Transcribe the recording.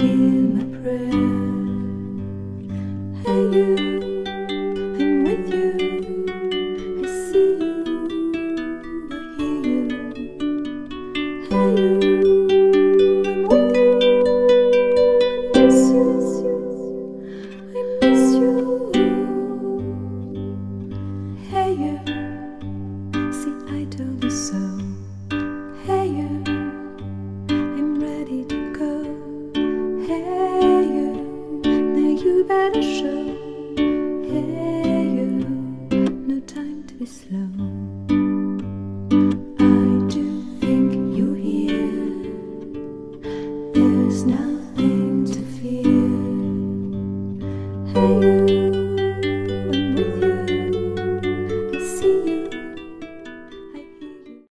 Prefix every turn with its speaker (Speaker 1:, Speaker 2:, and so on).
Speaker 1: hear my prayer. Hey you, I'm with you. I see you, I hear you. Hey you, I'm with you. I miss you, I miss you. Hey you, see I told you so. Hey you, I'm ready to go. Hey you, now you better show. Hey you, no time to be slow. I do think you're here. There's nothing to fear. Hey you.